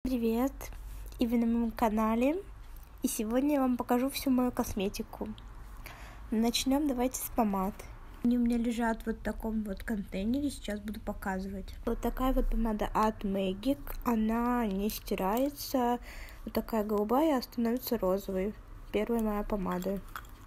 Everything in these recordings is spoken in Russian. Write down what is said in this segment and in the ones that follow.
Привет! И вы на моем канале. И сегодня я вам покажу всю мою косметику. Начнем давайте с помад. Они у меня лежат вот в таком вот контейнере, сейчас буду показывать. Вот такая вот помада от Magic. Она не стирается. Вот такая голубая, а становится розовой. Первая моя помада.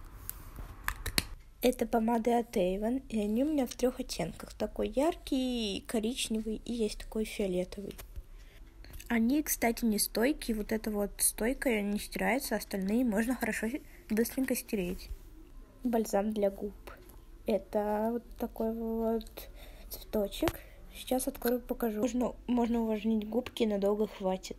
Это помады от Avon, и они у меня в 3 оттенках. Такой яркий, коричневый и есть такой фиолетовый. Они, кстати, не стойкие. Вот эта вот стойкая не стирается, остальные можно хорошо быстренько стереть. Бальзам для губ. Это вот такой вот цветочек. Сейчас открою, покажу. Можно увлажнить губки, надолго хватит.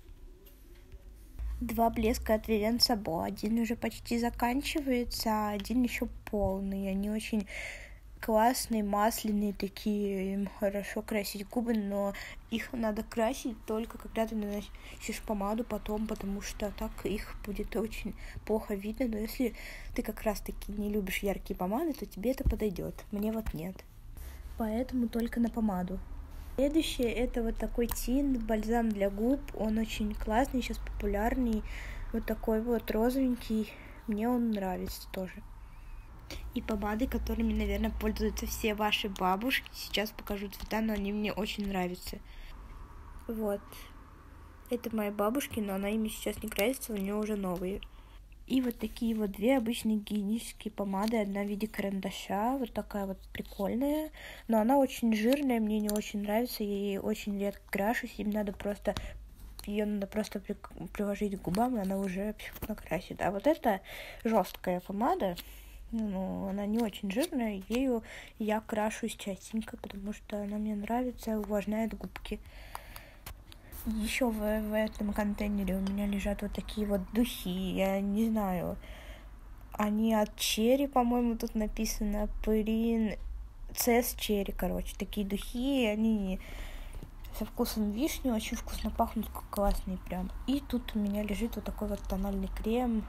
2 блеска от Vivienne Sabo. Один уже почти заканчивается, а один еще полный. Они очень классные, масляные такие, им хорошо красить губы, но их надо красить только когда ты наносишь помаду потом, потому что так их будет очень плохо видно. Но если ты как раз таки не любишь яркие помады, то тебе это подойдет. Мне вот нет. Поэтому только на помаду. Следующее это вот такой тинт, бальзам для губ. Он очень классный, сейчас популярный. Вот такой вот розовенький. Мне он нравится тоже. И помады, которыми, наверное, пользуются все ваши бабушки. Сейчас покажу цвета, но они мне очень нравятся. Вот. Это мои бабушки, но она ими сейчас не красится, у нее уже новые. И вот такие вот 2 обычные гигиенические помады. Одна в виде карандаша, вот такая вот прикольная. Но она очень жирная, мне не очень нравится. Я ей очень редко крашусь, ее надо просто приложить к губам, и она уже накрасит. А вот эта жесткая помада, она не очень жирная, ею я крашусь частенько, потому что она мне нравится, увлажняет губки. Еще в этом контейнере у меня лежат вот такие вот духи, я не знаю, они от Cherry, по-моему, тут написано Princess Cherry, короче, такие духи, они со вкусом вишни, очень вкусно пахнут, классные прям. И тут у меня лежит вот такой вот тональный крем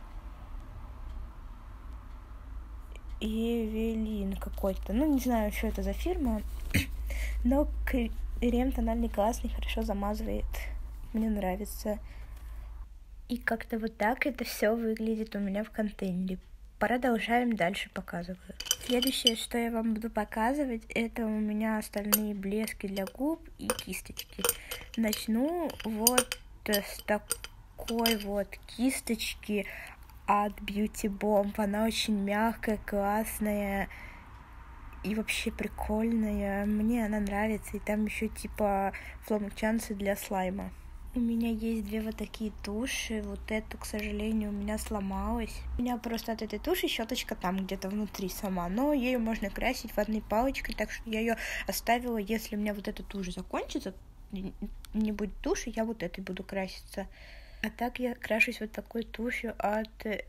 Евелин какой-то, не знаю, что это за фирма, но крем тональный классный, хорошо замазывает, мне нравится. И как-то вот так это все выглядит у меня в контейнере. Продолжаем дальше показываю. Следующее, что я вам буду показывать, это у меня остальные блески для губ и кисточки. Начну вот с такой вот кисточки от Beauty Bomb. Она очень мягкая, классная и вообще прикольная. Мне она нравится. И там еще типа фломачанцы для слайма. У меня есть 2 вот такие туши. Вот эту, к сожалению, у меня сломалась. У меня просто от этой туши щеточка там где-то внутри сама. Но ею можно красить ватной палочкой. Так что я ее оставила. Если у меня вот эта тушь закончится, не будет туши, я вот этой буду краситься. А так я крашусь вот такой тушью от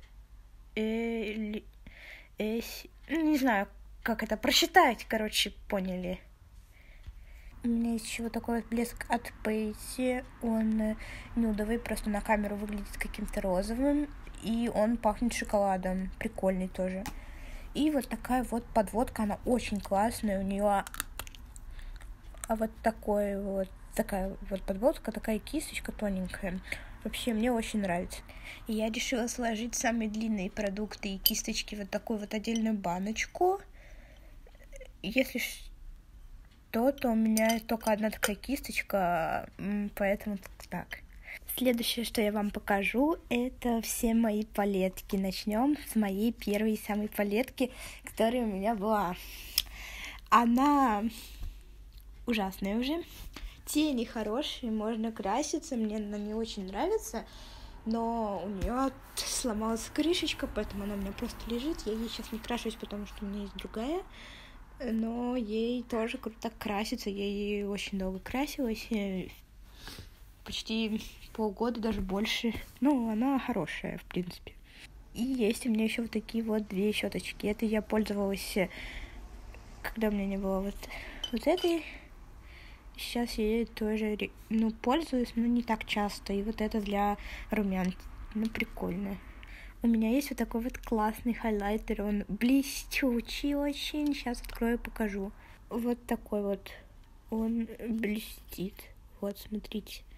не знаю, как это прочитать, короче, поняли. У меня есть еще вот такой вот блеск от Пейси. Он нюдовый, просто на камеру выглядит каким-то розовым. И он пахнет шоколадом. Прикольный тоже. И вот такая вот подводка, она очень классная. У нее вот такая вот подводка, такая кисточка тоненькая. Вообще, мне очень нравится. И я решила сложить самые длинные продукты и кисточки в вот такую вот отдельную баночку. Если что, то у меня только одна такая кисточка, поэтому так. Следующее, что я вам покажу, это все мои палетки. Начнем с моей первой самой палетки, которая у меня была. Она ужасная уже. Тени хорошие, можно краситься, мне она не очень нравится, но у нее сломалась крышечка, поэтому она у меня просто лежит. Я ей сейчас не крашусь, потому что у меня есть другая, но ей тоже круто краситься. Я ей очень долго красилась, почти полгода, даже больше. Она хорошая, в принципе. И есть у меня еще вот такие вот 2 щеточки. Это я пользовалась, когда у меня не было вот этой. Сейчас я ей тоже, пользуюсь, но не так часто. И вот это для румян, прикольно. У меня есть вот такой вот классный хайлайтер, он блестючий очень. Сейчас открою и покажу. Вот такой вот, он блестит. Вот, смотрите,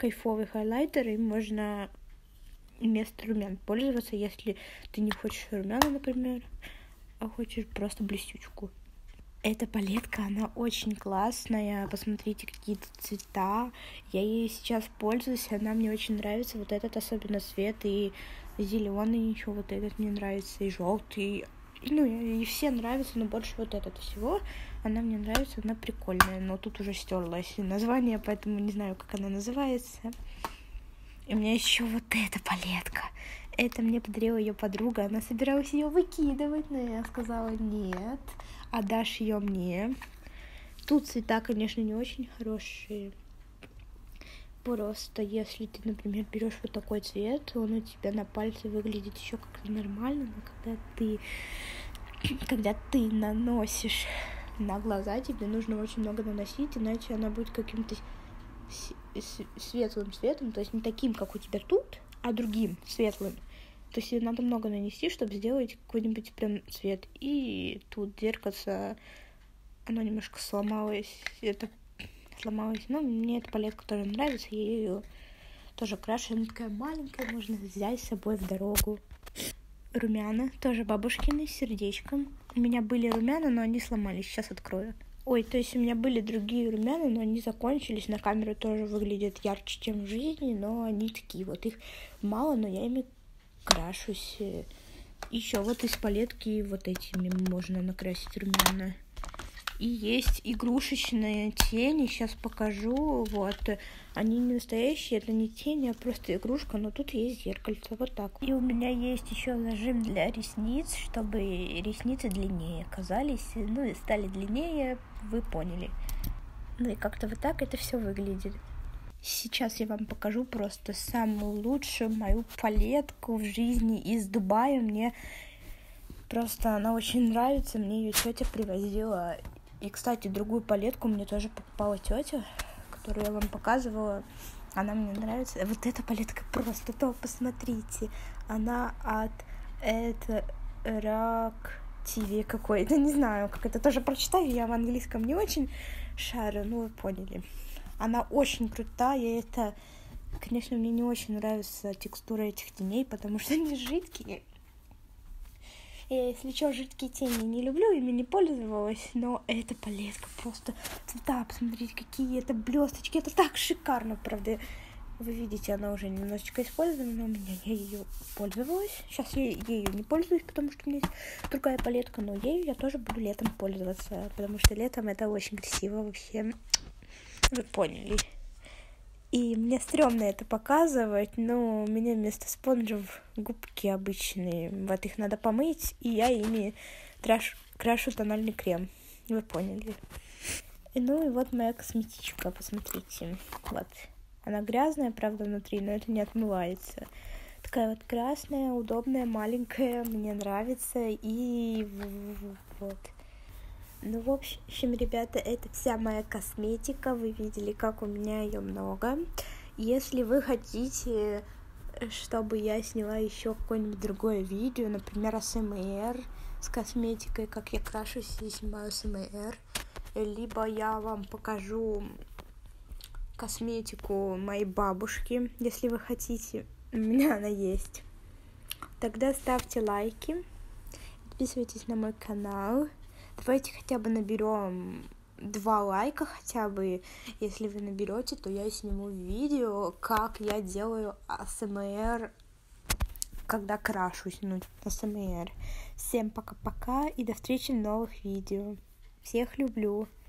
кайфовый хайлайтер, и можно вместо румян пользоваться, если ты не хочешь румяна, например, а хочешь просто блестючку. Эта палетка, она очень классная. Посмотрите, какие-то цвета. Я ей сейчас пользуюсь, она мне очень нравится. Вот этот особенно цвет, и зеленый еще вот этот мне нравится, и желтый. Ну, и все нравятся, но больше вот этот всего. Она мне нравится, она прикольная. Но тут уже стерлось название, поэтому не знаю, как она называется. И у меня еще вот эта палетка. Это мне подарила ее подруга. Она собиралась ее выкидывать, но я сказала нет. Отдашь ее мне. Тут цвета, конечно, не очень хорошие. Просто если ты, например, берешь вот такой цвет, он у тебя на пальце выглядит еще как-то нормально, но когда ты наносишь на глаза, тебе нужно очень много наносить, иначе она будет каким-то светлым цветом, то есть не таким, как у тебя тут, а другим, светлым. То есть надо много нанести, чтобы сделать какой-нибудь прям цвет. И тут зеркальце, оно немножко сломалось. Это сломалось. Но мне эта палетка тоже нравится. Я ее тоже крашу. Она такая маленькая, можно взять с собой в дорогу. Румяна, тоже бабушкины, с сердечком. У меня были румяна, но они сломались. Сейчас открою. Ой, то есть у меня были другие румяна, но они закончились. На камеру тоже выглядят ярче, чем в жизни, но они такие вот. Их мало, но я ими крашусь. Еще вот из палетки вот этими можно накрасить румяна. И есть игрушечные тени, сейчас покажу. Вот, они не настоящие, это не тени, а просто игрушка, но тут есть зеркальце, вот так. И у меня есть еще зажим для ресниц, чтобы ресницы длиннее казались, ну и стали длиннее, вы поняли. Ну и как-то вот так это все выглядит. Сейчас я вам покажу просто самую лучшую мою палетку в жизни из Дубая. Мне просто она очень нравится, мне ее тетя привозила. И, кстати, другую палетку мне тоже покупала тетя, которую я вам показывала. Она мне нравится. Вот эта палетка просто топ, посмотрите. Она от Rag какой-то, не знаю, как это тоже прочитаю. Я в английском не очень шарю, ну вы поняли. Она очень крутая. Это, конечно, мне не очень нравится текстура этих теней, потому что они жидкие. Я, если что, жидкие тени не люблю, ими не пользовалась, но эта палетка просто цвета, посмотрите, какие это блесточки, это так шикарно, правда. Вы видите, она уже немножечко использована, но у меня я ее пользовалась. Сейчас я ею не пользуюсь, потому что у меня есть другая палетка, но ею я тоже буду летом пользоваться, потому что летом это очень красиво вообще. Вы поняли. И мне стрёмно это показывать, но у меня вместо спонжев губки обычные. Вот их надо помыть, и я ими крашу тональный крем. Вы поняли. Ну и вот моя косметичка, посмотрите. Вот. Она грязная, правда, внутри, но это не отмывается. Такая вот красная, удобная, маленькая, мне нравится. И вот. Ну, в общем, ребята, это вся моя косметика. Вы видели, как у меня ее много. Если вы хотите, чтобы я сняла еще какое-нибудь другое видео, например, АСМР с косметикой, как я крашусь и снимаю АСМР, либо я вам покажу косметику моей бабушки, если вы хотите, у меня она есть, тогда ставьте лайки, подписывайтесь на мой канал. Давайте хотя бы наберем 2 лайка хотя бы. Если вы наберете, то я сниму видео, как я делаю АСМР, когда крашусь. Ну, АСМР. Всем пока-пока и до встречи в новых видео. Всех люблю.